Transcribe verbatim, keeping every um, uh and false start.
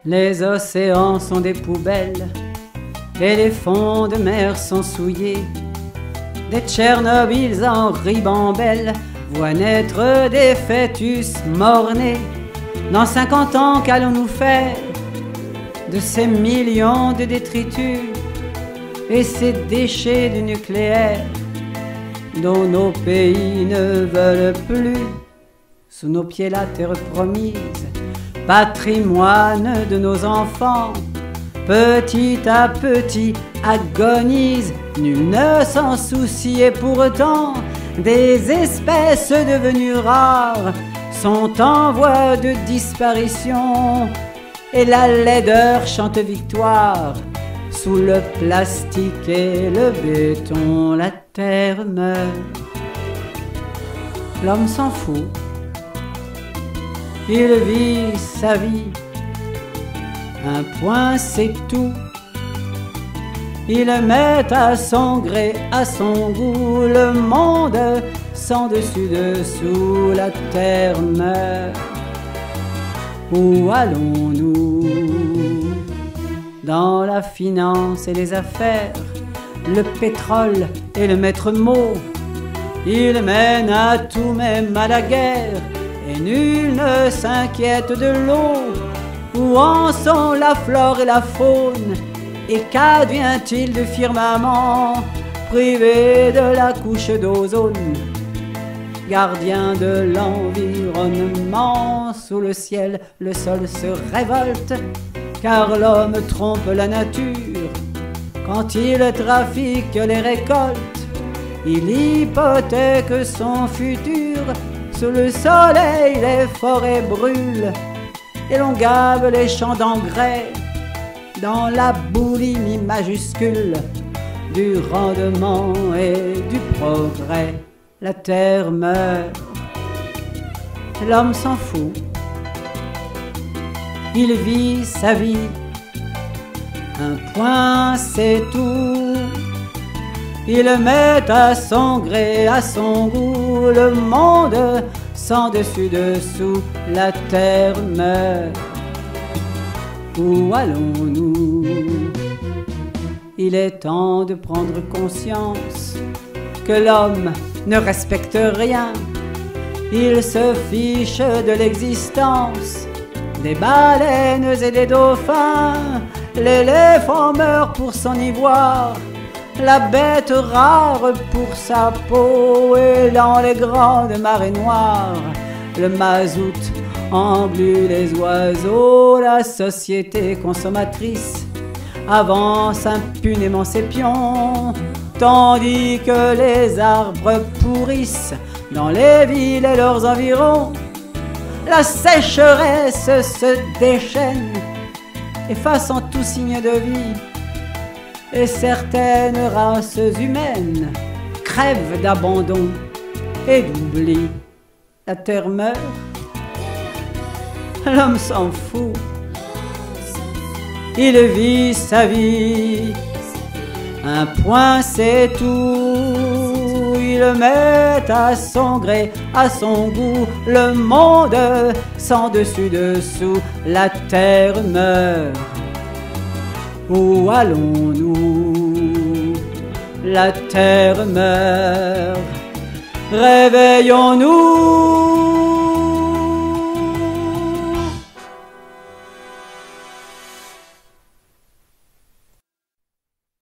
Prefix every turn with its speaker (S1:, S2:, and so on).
S1: Les océans sont des poubelles et les fonds de mer sont souillés. Des Tchernobyls en ribambelle voient naître des fœtus mort-nés. Dans cinquante ans, qu'allons-nous faire de ces millions de détritus et ces déchets du nucléaire dont nos pays ne veulent plus? Sous nos pieds la terre promise, patrimoine de nos enfants, petit à petit agonise, nul ne s'en soucie et pourtant des espèces devenues rares sont en voie de disparition et la laideur chante victoire. Sous le plastique et le béton, la terre meurt. L'homme s'en fout, il vit sa vie, un point c'est tout. Il met à son gré, à son goût, le monde sans dessus-dessous, la terre meurt. Où allons-nous? Dans la finance et les affaires, le pétrole est le maître mot. Il mène à tout, même à la guerre, et nul ne s'inquiète de l'eau. Où en sont la flore et la faune? Et qu'advient-il du firmament privé de la couche d'ozone? Gardien de l'environnement, sous le ciel le sol se révolte, car l'homme trompe la nature quand il trafique les récoltes. Il hypothèque son futur, sous le soleil les forêts brûlent et l'on gave les champs d'engrais dans la boulimie majuscule du rendement et du progrès. La terre meurt, l'homme s'en fout, il vit sa vie, un point c'est tout. Il met à son gré, à son goût, le monde sans dessus-dessous, la terre meurt. Où allons-nous? Il est temps de prendre conscience que l'homme ne respecte rien. Il se fiche de l'existence des baleines et des dauphins. L'éléphant meurt pour son ivoire, la bête rare pour sa peau, et dans les grandes marées noires, le mazout emblue les oiseaux. La société consommatrice avance impunément ses pions, tandis que les arbres pourrissent dans les villes et leurs environs. La sécheresse se déchaîne, effaçant tout signe de vie, et certaines races humaines crèvent d'abandon et d'oubli. La terre meurt, l'homme s'en fout, il vit sa vie, un point c'est tout. Il met à son gré, à son goût, le monde sans dessus-dessous, la terre meurt. Où allons-nous? La terre meurt. Réveillons-nous.